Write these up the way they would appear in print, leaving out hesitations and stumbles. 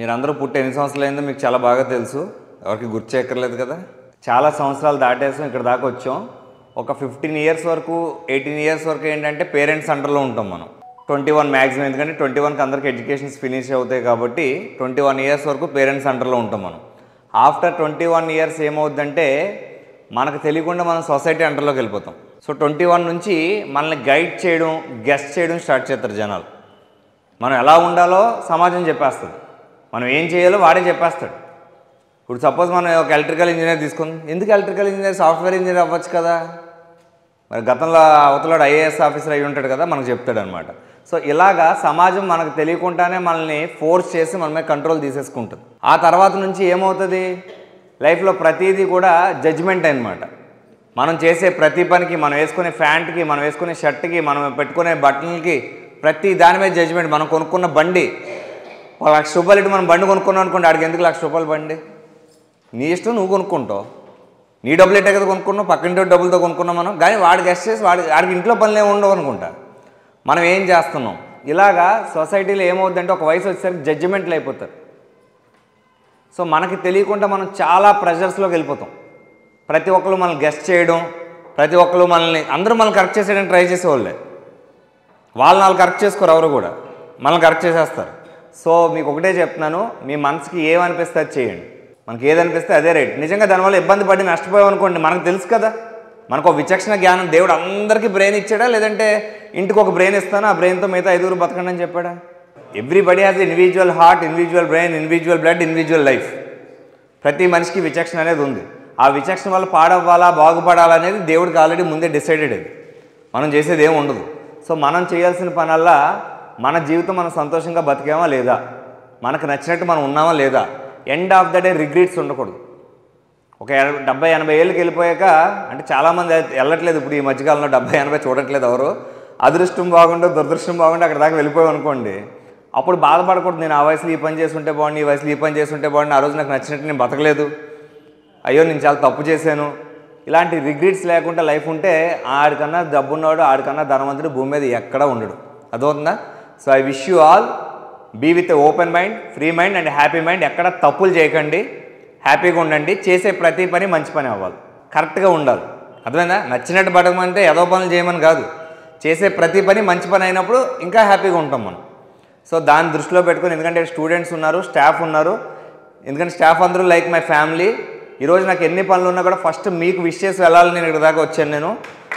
మీరందరూ పుట్టి ఎన్ని సంవత్సరాలు అయిందో మీకు చాలా బాగా తెలుసు, ఎవరికి గుర్తు చేయక్కర్లేదు కదా. చాలా సంవత్సరాలు దాటేసాం, ఇక్కడ దాకా వచ్చాం. ఒక 15 ఇయర్స్ వరకు 18 ఇయర్స్ వరకు ఏంటంటే పేరెంట్స్ అండర్లో ఉంటాం మనం. 21 మ్యాక్సిమం, ఎందుకంటే 21కి అందరికి ఎడ్యుకేషన్స్ ఫినిష్ అవుతాయి కాబట్టి 21 ఇయర్స్ వరకు పేరెంట్స్ అండర్లో ఉంటాం మనం. ఆఫ్టర్ 21 ఇయర్స్ ఏమవుద్దంటే మనకు తెలియకుండా మనం సొసైటీ అండర్లోకి వెళ్ళిపోతాం. సో 21 నుంచి మనల్ని గైడ్ చేయడం, గెస్ట్ చేయడం స్టార్ట్ చేస్తారు జనాలు. మనం ఎలా ఉండాలో సమాజం చెప్పేస్తుంది, మనం ఏం చేయాలో వాడే చెప్పేస్తాడు. ఇప్పుడు సపోజ్ మనం ఒక ఎలక్ట్రికల్ ఇంజనీర్ తీసుకుందాం, ఎందుకు ఎలక్ట్రికల్ ఇంజనీర్ సాఫ్ట్వేర్ ఇంజనీర్ అవ్వచ్చు కదా, మరి గతంలో అవతలాడు ఐఏఎస్ ఆఫీసర్ అయి ఉంటాడు కదా, మనకు చెప్తాడు అనమాట. సో ఇలాగా సమాజం మనకు తెలియకుండానే మనల్ని ఫోర్స్ చేసి మన మీద కంట్రోల్ తీసేసుకుంటుంది. ఆ తర్వాత నుంచి ఏమవుతుంది, లైఫ్లో ప్రతిదీ కూడా జడ్జిమెంట్ అనమాట. మనం చేసే ప్రతి పనికి, మనం వేసుకునే ప్యాంట్కి, మనం వేసుకునే షర్ట్కి, మనం పెట్టుకునే బట్టలకి, ప్రతి దాని మీద జడ్జిమెంట్. మనం కొనుక్కున్న బండి, ₹1,00,000 ఇటు మనం బండి కొనుక్కున్నాం అనుకోండి, ఆడికి ఎందుకు ₹1,00,000 బండి, నీ ఇష్టం, నువ్వు కొనుక్కుంటావు, నీ డబ్బులు ఎట్టే కదా కొనుక్కున్నావు, పక్కింటి డబ్బులతో కొనుక్కున్నాం మనం. కానీ వాడు గెస్ట్ చేసి వాడికి ఇంట్లో పనులు ఏమి ఉండవు అనుకుంటా. మనం ఏం చేస్తున్నాం, ఇలాగా సొసైటీలో ఏమవుద్దంటే ఒక వయసు వచ్చేసరికి జడ్జిమెంట్లు అయిపోతారు. సో మనకి తెలియకుండా మనం చాలా ప్రెషర్స్లోకి వెళ్ళిపోతాం. ప్రతి ఒక్కరు మనల్ని గెస్ట్ చేయడం, ప్రతి ఒక్కరు మనల్ని, అందరూ మనల్ని కరెక్ట్ చేసేయడానికి ట్రై చేసేవాళ్ళే. వాళ్ళు కరెక్ట్ చేసుకోరు, ఎవరు కూడా మనల్ని కరెక్ట్ చేసేస్తారు. సో మీకు ఒకటే చెప్తున్నాను, మీ మనసుకి ఏమనిపిస్తే అది చేయండి. మనకి ఏదనిపిస్తే అదే రైట్. నిజంగా దానివల్ల ఇబ్బంది పడి నష్టపోయాం అనుకోండి, మనకు తెలుసు కదా, మనకు ఒక విచక్షణ జ్ఞానం దేవుడు అందరికీ బ్రెయిన్ ఇచ్చాడా, లేదంటే ఇంటికి ఒక బ్రెయిన్ ఇస్తాను, ఆ బ్రెయిన్తో మిగతా 5 బతకండి అని చెప్పాడా? Everybody has individual heart, individual brain, individual blood, individual life. ప్రతి మనిషికి విచక్షణ అనేది ఉంది. ఆ విచక్షణ వల్ల పాడవ్వాలా, బాగుపడాలనేది దేవుడికి ఆల్రెడీ ముందే డిసైడెడ్. అది మనం చేసేది ఏమి ఉండదు. సో మనం చేయాల్సిన పనల్లా మన జీవితం మనం సంతోషంగా బతికామా లేదా, మనకు నచ్చినట్టు మనం ఉన్నామా లేదా, end of the day regrets ఉండకూడదు. ఒక 70-80 ఏళ్ళకి వెళ్ళిపోయాక, అంటే చాలామంది వెళ్ళట్లేదు ఇప్పుడు ఈ మధ్యకాలంలో, 70-80 చూడట్లేదు ఎవరు. అదృష్టం బాగుండో దురదృష్టం బాగుండో అక్కడ దాకా వెళ్ళిపోయాం అనుకోండి, అప్పుడు బాధపడకూడదు. నేను ఆ వయసులో ఈ పని చేస్తుంటే బాగుండి, ఈ వయసులో ఈ పని చేస్తుంటే బాగుండి, ఆ రోజు నాకు నచ్చినట్టు నేను బతకలేదు, అయ్యో నేను చాలా తప్పు చేశాను, ఇలాంటి రిగ్రెట్స్ లేకుండా లైఫ్ ఉంటే ఆడికన్నా డబ్బున్నాడు, ఆడికన్నా ధనవంతుడు భూమి మీద ఎక్కడా ఉండడు. అదవుతుందా? So I wish you all be with open mind, free mind and happy mind. ఎక్కడ తప్పులు చేయకండి, హ్యాపీగా ఉండండి. చేసే ప్రతి పని మంచి పని అవ్వాలి, కరెక్ట్గా ఉండాలి. అర్థమైందా? నచ్చినట్టు బతకమంటే ఏదో పనులు చేయమని కాదు, చేసే ప్రతి పని మంచి పని అయినప్పుడు ఇంకా హ్యాపీగా ఉంటాం మనం. సో దాన్ని దృష్టిలో పెట్టుకొని, ఎందుకంటే స్టూడెంట్స్ ఉన్నారు, స్టాఫ్ ఉన్నారు, ఎందుకంటే స్టాఫ్ అందరూ లైక్ మై ఫ్యామిలీ. ఈరోజు నాకు ఎన్ని పనులు ఉన్నా కూడా ఫస్ట్ మీకు విష్ చేసి వెళ్ళాలని నేను ఇక్కడ దాకా వచ్చాను నేను.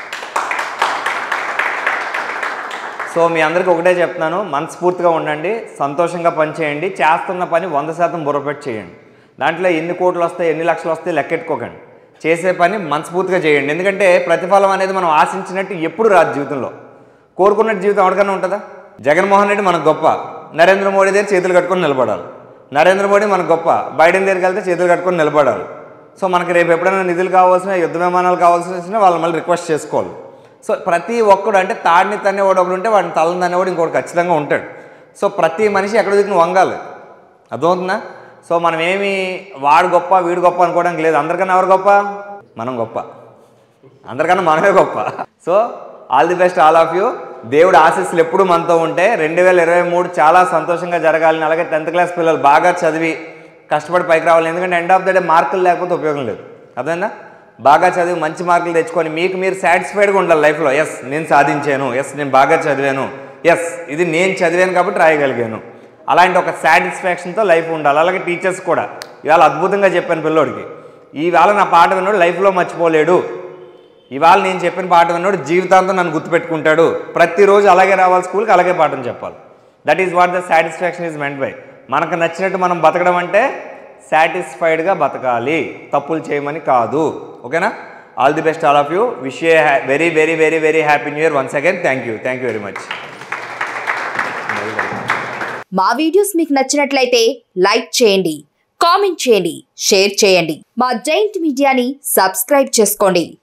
సో మీ అందరికీ ఒకటే చెప్తున్నాను, మనస్ఫూర్తిగా ఉండండి, సంతోషంగా పని చేయండి, చేస్తున్న పని 100% బుర్రపెట్టి చేయండి. దాంట్లో ఎన్ని కోట్లు వస్తాయి, ఎన్ని లక్షలు వస్తాయి లెక్కెట్టుకోకండి, చేసే పని మనస్ఫూర్తిగా చేయండి. ఎందుకంటే ప్రతిఫలం అనేది మనం ఆశించినట్టు ఎప్పుడు రాదు జీవితంలో. కోరుకున్నట్టు జీవితం ఎవరికైనా ఉంటుందా? జగన్మోహన్ రెడ్డి మనకు గొప్ప, నరేంద్ర మోడీ దగ్గర చేతులు కట్టుకొని నిలబడాలి. నరేంద్ర మోడీ మనకు గొప్ప, బైడెన్ దగ్గరికి వెళ్తే చేతులు కట్టుకొని నిలబడాలి. సో మనకి రేపు ఎప్పుడైనా నిధులు కావాల్సిన, యుద్ధ విమానాలు కావాల్సిన వాళ్ళు మళ్ళీ రిక్వెస్ట్ చేసుకోవాలి. సో ప్రతి ఒక్కడు, అంటే తాడిని తన్నే ఒకడు ఉంటే వాడిని తలని తన్నేవాడు ఇంకోటి ఖచ్చితంగా ఉంటాడు. సో ప్రతి మనిషి ఎక్కడ దిక్కున వంగాలి. అర్థమవుతుందా? సో మనం ఏమి వాడు గొప్ప వీడు గొప్ప అనుకోవడానికి లేదు. అందరికన్నా ఎవరు గొప్ప? మనం గొప్ప, అందరికన్నా మనమే గొప్ప. So all the best all of you. దేవుడు ఆశీస్సులు ఎప్పుడు మనతో ఉంటే 2023 చాలా సంతోషంగా జరగాలని, అలాగే 10th క్లాస్ పిల్లలు బాగా చదివి కష్టపడి పైకి రావాలి. ఎందుకంటే ఎండ్ ఆఫ్ ద డే మార్కులు లేకపోతే ఉపయోగం లేదు. అర్థమైందా? బాగా చదివి మంచి మార్కులు తెచ్చుకొని మీకు మీరు సాటిస్ఫైడ్గా ఉండాలి లైఫ్లో. ఎస్ నేను సాధించాను, ఎస్ నేను బాగా చదివాను, ఎస్ ఇది నేను చదివాను కాబట్టి రాయగలిగాను, అలాంటి ఒక సాటిస్ఫాక్షన్తో లైఫ్ ఉండాలి. అలాగే టీచర్స్ కూడా ఇవాళ అద్భుతంగా చెప్పాను పిల్లోడికి, ఈవేళ నా పాట విన్నాడు లైఫ్లో మర్చిపోలేడు, ఇవాళ నేను చెప్పిన పాట విన్నాడు జీవితాంతం నన్ను గుర్తుపెట్టుకుంటాడు, ప్రతిరోజు అలాగే రావాలి స్కూల్కి, అలాగే పాఠం చెప్పాలి. That is what the satisfaction is meant by. మనకు నచ్చినట్టు మనం బతకడం అంటే సాటిస్ఫైడ్గా బతకాలి, తప్పులు చేయమని కాదు. ఓకేనా? All the best all of you. Wish you very very very very happy new year once again. Thank you very much. మా వీడియోస్ మీకు నచ్చినట్లయితే లైక్ చేయండి, కామెంట్ చేయండి, షేర్ చేయండి. మా జైంట్ మీడియాని సబ్స్క్రైబ్ చేసుకోండి.